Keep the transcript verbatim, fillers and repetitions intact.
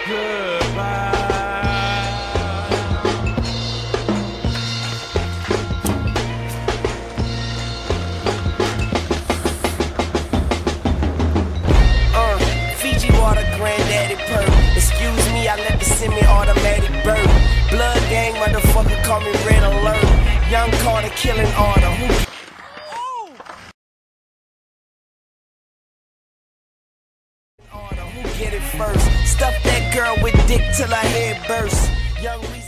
Goodbye. Uh, Fiji water, granddaddy purr. Excuse me, I let the semi-automatic bird. Blood gang, motherfucker, call me red alert. Young Carter killing order. Who Order, who get it first? Stuff that girl with dick till her head bursts. Young